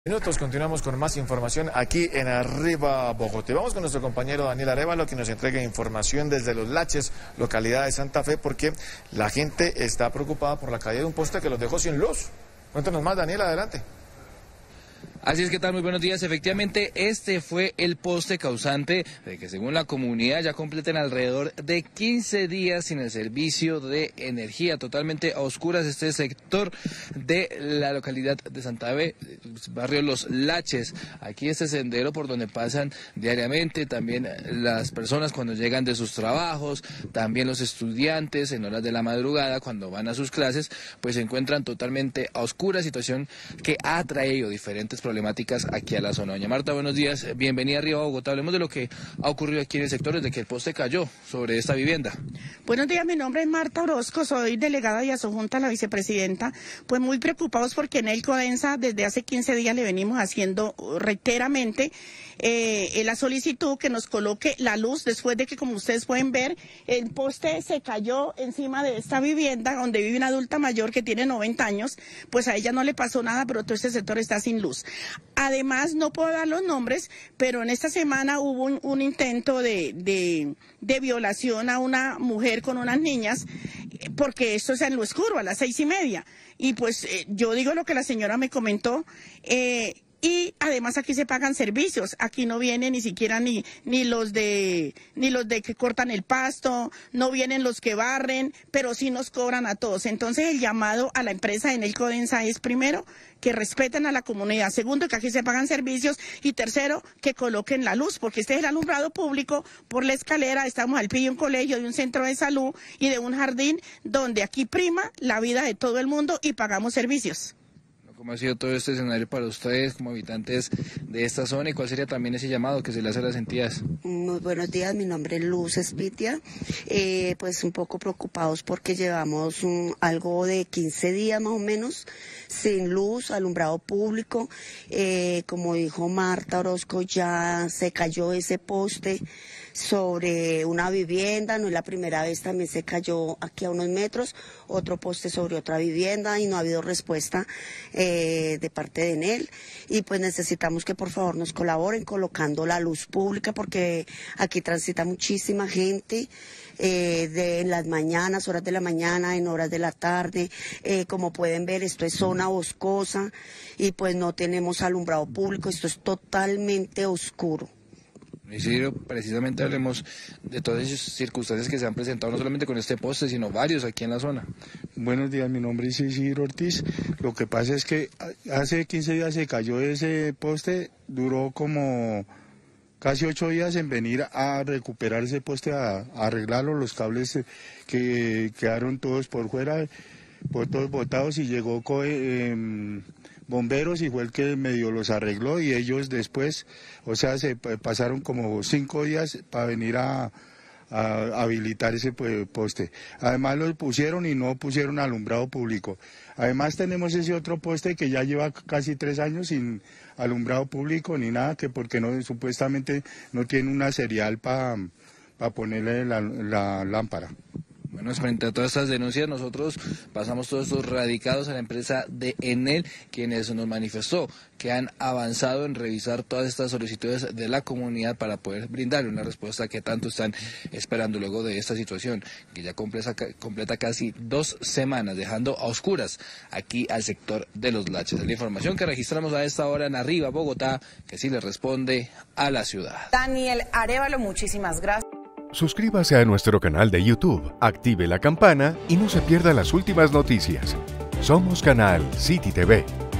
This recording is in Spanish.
Minutos, continuamos con más información aquí en Arriba Bogotá. Vamos con nuestro compañero Daniel Arévalo, que nos entrega información desde Los Laches, localidad de Santa Fe, porque la gente está preocupada por la caída de un poste que los dejó sin luz. Cuéntanos más, Daniel, adelante. Así es, ¿qué tal? Muy buenos días. Efectivamente, este fue el poste causante de que, según la comunidad, ya completen alrededor de 15 días sin el servicio de energía, totalmente a oscuras este sector de la localidad de Santa Fe, barrio Los Laches. Aquí este sendero por donde pasan diariamente también las personas cuando llegan de sus trabajos, también los estudiantes en horas de la madrugada cuando van a sus clases, pues se encuentran totalmente a oscuras, situación que ha traído diferentes problemáticas aquí a la zona. Doña Marta, buenos días, bienvenida a Arriba Bogotá. Hablemos de lo que ha ocurrido aquí en el sector desde que el poste cayó sobre esta vivienda. Buenos días, mi nombre es Marta Orozco, soy delegada y adjunta a la vicepresidenta. Pues muy preocupados porque en el Codensa desde hace 15 días le venimos haciendo reiteramente la solicitud que nos coloque la luz después de que, como ustedes pueden ver, el poste se cayó encima de esta vivienda donde vive una adulta mayor que tiene 90 años, pues a ella no le pasó nada, pero todo este sector está sin luz. Además, no puedo dar los nombres, pero en esta semana hubo un intento de violación a una mujer con unas niñas, porque esto es en lo oscuro, a las 6:30. Y pues yo digo lo que la señora me comentó, y además aquí se pagan servicios, aquí no vienen ni siquiera ni los de que cortan el pasto, no vienen los que barren, pero sí nos cobran a todos. Entonces el llamado a la empresa en el Codensa es, primero, que respeten a la comunidad, segundo, que aquí se pagan servicios, y tercero, que coloquen la luz, porque este es el alumbrado público por la escalera. Estamos al pie de un colegio, de un centro de salud y de un jardín donde aquí prima la vida de todo el mundo y pagamos servicios. ¿Cómo ha sido todo este escenario para ustedes como habitantes de esta zona y cuál sería también ese llamado que se le hace a las entidades? Muy buenos días, mi nombre es Luz Espitia. Pues un poco preocupados porque llevamos algo de 15 días más o menos sin luz, alumbrado público. Como dijo Marta Orozco, ya se cayó ese poste sobre una vivienda, no es la primera vez, también se cayó aquí a unos metros, otro poste sobre otra vivienda y no ha habido respuesta de parte de Enel, y pues necesitamos que por favor nos colaboren colocando la luz pública porque aquí transita muchísima gente en las mañanas, horas de la mañana, en horas de la tarde. Como pueden ver, esto es zona boscosa y pues no tenemos alumbrado público, esto es totalmente oscuro. Isidro, precisamente hablemos de todas esas circunstancias que se han presentado, no solamente con este poste, sino varios aquí en la zona. Buenos días, mi nombre es Isidro Ortiz. Lo que pasa es que hace 15 días se cayó ese poste, duró como casi 8 días en venir a recuperar ese poste, a arreglarlo, los cables que quedaron todos por fuera, por todos botados, y llegó bomberos y fue el que medio los arregló, y ellos después, o sea, se pasaron como 5 días para venir a habilitar ese poste. Además los pusieron y no pusieron alumbrado público. Además tenemos ese otro poste que ya lleva casi 3 años sin alumbrado público ni nada, que porque no, supuestamente no tiene una serial para ponerle la lámpara. Bueno, frente a todas estas denuncias, nosotros pasamos todos estos radicados a la empresa de Enel, quienes nos manifestó que han avanzado en revisar todas estas solicitudes de la comunidad para poder brindarle una respuesta que tanto están esperando luego de esta situación, que ya completa casi 2 semanas, dejando a oscuras aquí al sector de Los Laches. Es la información que registramos a esta hora en Arriba Bogotá, que sí le responde a la ciudad. Daniel Arévalo, muchísimas gracias. Suscríbase a nuestro canal de YouTube, active la campana y no se pierda las últimas noticias. Somos Canal City TV.